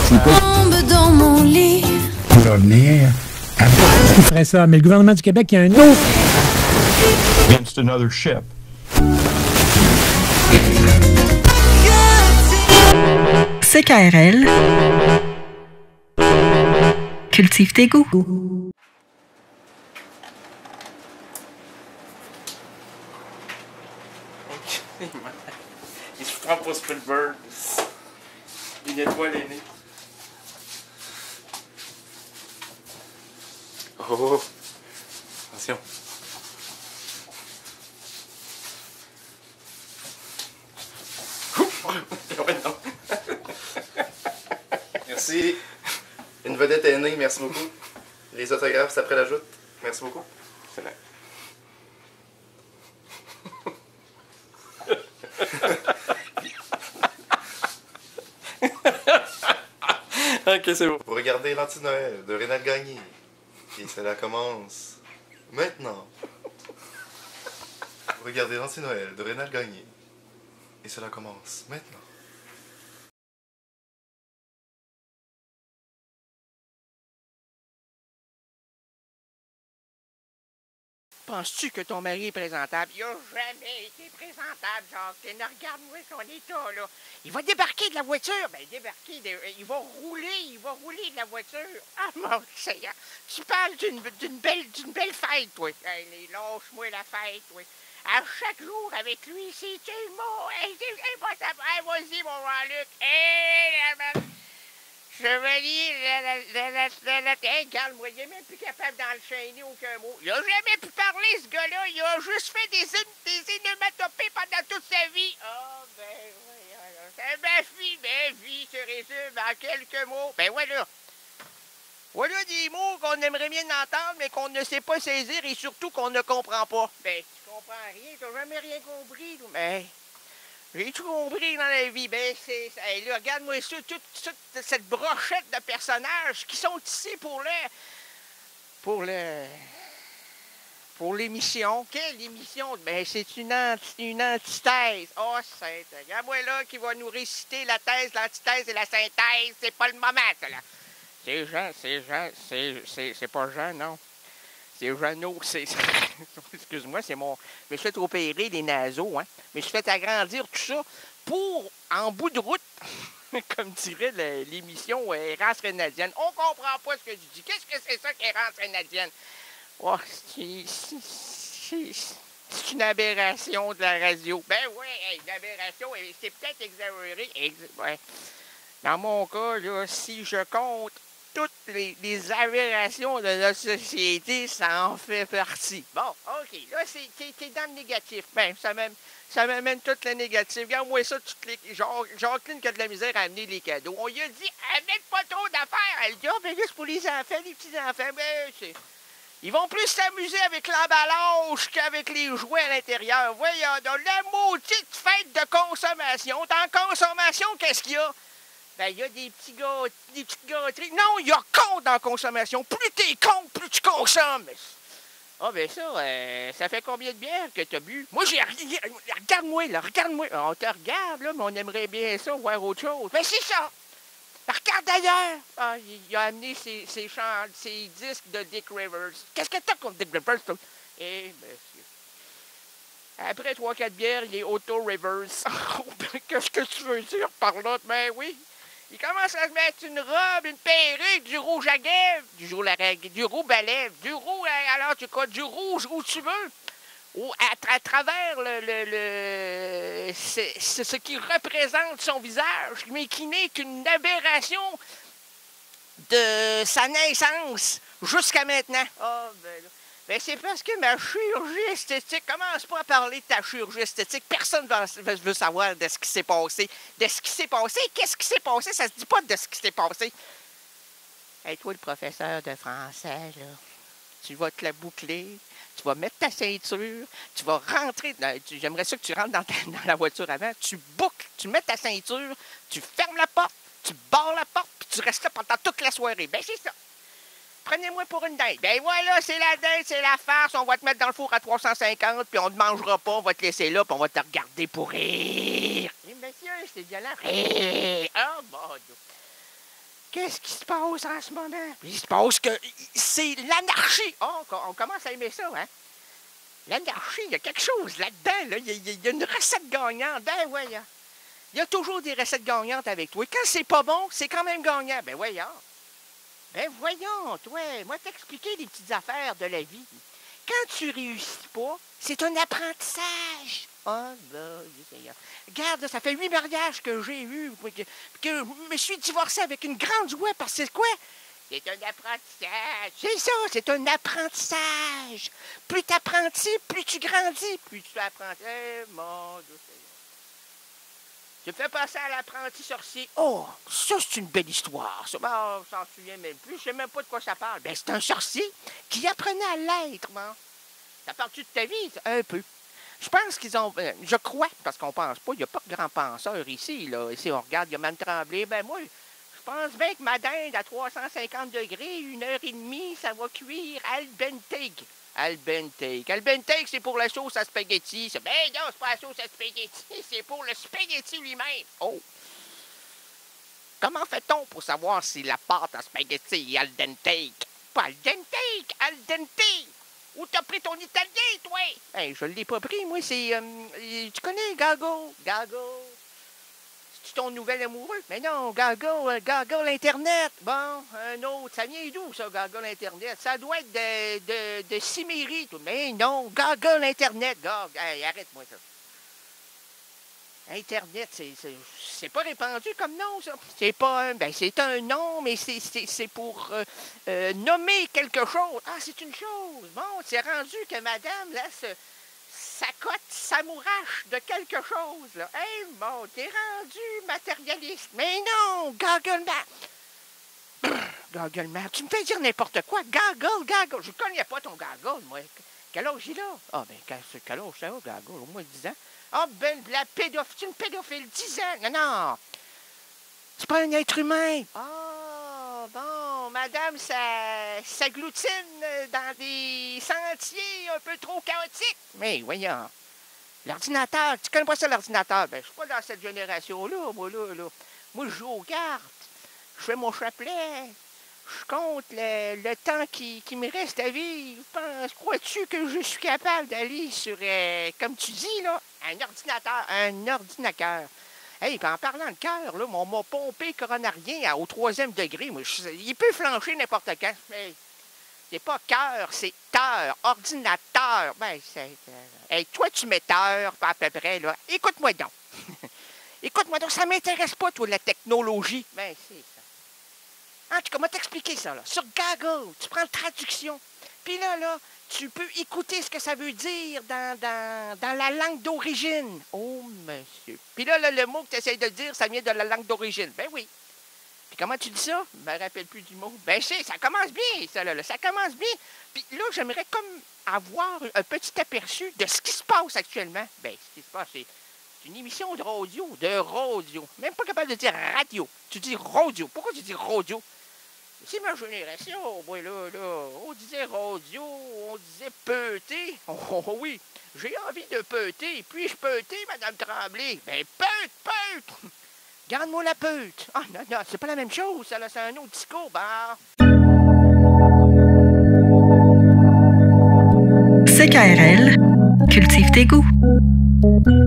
C'est pas... Tombe dans mon lit. Pour revenir à... Qui ferait ça? Mais le gouvernement du Québec, il y a un autre... Against another ship. CKRL. Cultive tes goûts. Il se prend pour Spielberg. Il nettoie les nez. Oh! Attention. Merci. Une vedette est née, merci beaucoup. Les autographes, c'est après la joute. Merci beaucoup. C'est là. Ok, c'est bon. Vous regardez l'Anti-Noël de Rénal Gagné. Et cela commence maintenant. Vous regardez l'Anti-Noël de Rénal Gagné. Et cela commence maintenant. Penses-tu que ton mari est présentable? Il a jamais été présentable, Jacques. Regarde-moi son état, là. Il va débarquer de la voiture. Ben, il va rouler de la voiture. Ah, mon Seigneur. Tu parles d'une belle fête, toi. Allez, lâche-moi la fête, toi. À chaque jour avec lui, c'est tellement... vas-y, mon Jean-Luc. Chevalier, regarde-moi, il est même plus capable d'enchaîner aucun mot. Il a jamais pu parler, ce gars-là. Il a juste fait des onomatopées pendant toute sa vie. Ah, ben, oui, ma vie se résume en quelques mots. Ben, voilà. Voilà des mots qu'on aimerait bien entendre, mais qu'on ne sait pas saisir et surtout qu'on ne comprend pas. Ben, tu comprends rien, t'as jamais rien compris, toi. Ben... J'ai tout compris dans la vie. Ben, hey, là, regarde-moi ça, toute cette brochette de personnages qui sont ici pour l'émission. Quelle émission? Ben, c'est une antithèse. Oh, c'est... Regarde-moi là qui va nous réciter la thèse, l'antithèse et la synthèse. C'est pas le moment, ça, là. C'est pas Jean, non. C'est Jeannot, excuse-moi, c'est mon... Je me suis fait opérer les naseaux, hein. Mais je me suis fait agrandir tout ça pour, en bout de route, comme dirait l'émission Errance Rénadienne. On comprend pas ce que je dis. Qu'est-ce que c'est ça qu'Errance Rénadienne? Oh, c'est une aberration de la radio. Ben oui, une aberration, c'est peut-être exagéré. Ouais. Dans mon cas, là, si je compte toutes les aberrations de notre société, ça en fait partie. Bon, OK, là, t'es dans le négatif. Ben, ça m'amène tout le négatif. Regarde-moi ça, Jacqueline qui a de la misère à amener les cadeaux. On lui a dit, amène pas trop d'affaires. Elle dit, oh, ben là, c'est pour les enfants, les petits-enfants. Ben, ils vont plus s'amuser avec l'emballage qu'avec les jouets à l'intérieur. Voyons donc, la maudite fête de consommation. Dans consommation, qu'est-ce qu'il y a? Ben, il y a des petites gâteries. Non, il y a compte dans la consommation. Plus t'es con, plus tu consommes. Ah, ben ça fait combien de bières que t'as bu? Moi, regarde-moi, là, regarde-moi. On te regarde, là, mais on aimerait bien ça, voir autre chose. Ben, c'est ça. Regarde d'ailleurs. Ah, il a amené ses disques de Dick Rivers. Qu'est-ce que t'as contre Dick Rivers, toi? Eh, monsieur. Après 3-4 bières, il est auto-Rivers. Qu'est-ce que tu veux dire par là? Ben oui. Il commence à se mettre une robe, une perruque, du rouge à lèvres, du rouge à lèvres, du rouge, alors tu crois, du rouge où tu veux, ou à travers ce qui représente son visage, mais qui n'est qu'une aberration de sa naissance jusqu'à maintenant. Ah, ben c'est parce que ma chirurgie esthétique, commence pas à parler de ta chirurgie esthétique. Personne ne veut savoir de ce qui s'est passé. De ce qui s'est passé? Qu'est-ce qui s'est passé? Ça se dit pas de ce qui s'est passé. Hey, toi, le professeur de français, là, tu vas te la boucler, tu vas mettre ta ceinture, tu vas rentrer... J'aimerais ça que tu rentres dans la voiture avant, tu boucles, tu mets ta ceinture, tu fermes la porte, tu barres la porte, puis tu restes là pendant toute la soirée. Ben, c'est ça. Prenez-moi pour une dinde. Ben voilà, c'est la dinde, c'est la farce. On va te mettre dans le four à 350, puis on ne te mangera pas, on va te laisser là, puis on va te regarder pour rire. Eh, monsieur, c'est violent. Rire. Ah, bon. Qu'est-ce qui se passe en ce moment? Il se passe que c'est l'anarchie. Oh, on commence à aimer ça, hein? L'anarchie, il y a quelque chose là-dedans. Là. Il y a une recette gagnante. Ben voyons. Il y a toujours des recettes gagnantes avec toi. Quand c'est pas bon, c'est quand même gagnant. Ben voyons. Ben voyons, toi. Moi, t'expliquer des petites affaires de la vie. Quand tu réussis pas, c'est un apprentissage. Oh, ben, regarde, ça fait 8 mariages que j'ai eus, que je me suis divorcé avec une grande joie parce que c'est quoi? C'est un apprentissage. C'est ça, c'est un apprentissage. Plus t'apprends, plus tu grandis, plus tu apprends. Eh, mon Dieu. Tu me fais passer à l'apprenti sorcier. Oh, ça, c'est une belle histoire. Ça, ben, je m'en souviens même plus. Je sais même pas de quoi ça parle. Ben, c'est un sorcier qui apprenait à l'être, bon. Ça parle-tu de ta vie? Un peu. Je pense qu'ils ont... je crois, parce qu'on pense pas, il n'y a pas de grands penseurs ici, là. Ici, on regarde, il y a même Tremblay. Ben, moi, je pense bien que ma dinde à 350 degrés, 1h30, ça va cuire al dente. Al dente. Al dente, c'est pour la sauce à spaghetti. Ben non, c'est pas la sauce à spaghetti, c'est pour le spaghetti lui-même. Oh! Comment fait-on pour savoir si la pâte à spaghetti est al dente? Pas al dente, al dente! Où t'as pris ton italien, toi? Hey, je l'ai pas pris, moi, c'est... tu connais Gago? Gago? C'est ton nouvel amoureux? Mais non, Gago, Gago l'Internet. Bon, un autre. Ça vient d'où, ça, Gago l'Internet? Ça doit être de Cimérie. Mais non, Gago l'Internet. Hey, arrête-moi ça. Internet, c'est pas répandu comme nom, ça. C'est pas un... Ben, c'est un nom, mais c'est pour nommer quelque chose. Ah, c'est une chose. Bon, c'est rendu que madame, là, s'accote, s'amourache de quelque chose, là. Hey, bon, t'es rendu matérialiste. Mais non, Goggle Map. Goggle Map, tu me fais dire n'importe quoi. Goggle. Je connais pas ton Goggle, moi. Quel âge il a? Ah, ben, quel âge ça a, Goggle? Au moins 10 ans. Ah, ben, la pédophile, c'est une pédophile, 10 ans. Non. C'est pas un être humain. Ah, bon, madame, ça s'agglutine dans des sentiers un peu trop chaotiques. Mais voyons. L'ordinateur, tu connais pas ça, l'ordinateur? Ben, je suis pas dans cette génération-là, moi, là. Moi, je joue aux cartes. Je fais mon chapelet. Je compte le temps qui me reste à vivre. Crois-tu que je suis capable d'aller sur, comme tu dis, là, un ordinateur? Hey, en parlant de cœur, là, m'a pompé coronarien au 3e degré. Moi, il peut flancher n'importe quand. Mais c'est pas cœur, c'est teur, ordinateur. Ben, c'est... hey, toi, tu mets teur, à peu près, là. Écoute-moi donc. Écoute-moi donc, ça m'intéresse pas, toi, la technologie. Ben, c'est ça. En tout cas, comment t'expliquer ça, là? Sur Google, tu prends traduction. Puis là, tu peux écouter ce que ça veut dire dans la langue d'origine. Oh, monsieur. Puis là, le mot que tu essaies de dire, ça vient de la langue d'origine. Ben oui. Puis comment tu dis ça? Je me rappelle plus du mot. Ben, ça commence bien, ça, là. Ça commence bien. Puis là, j'aimerais comme avoir un petit aperçu de ce qui se passe actuellement. Ben, ce qui se passe, c'est une émission de radio. Même pas capable de dire radio. Tu dis radio. Pourquoi tu dis radio? C'est ma génération, moi, là. On disait radio, on disait peuter. Oh, oui, j'ai envie de peuter. Puis-je peuter, Madame Tremblay? Ben, peute! Garde-moi la peute. Ah, non, c'est pas la même chose, ça, là, c'est un autre discours, bah. CKRL, cultive tes goûts.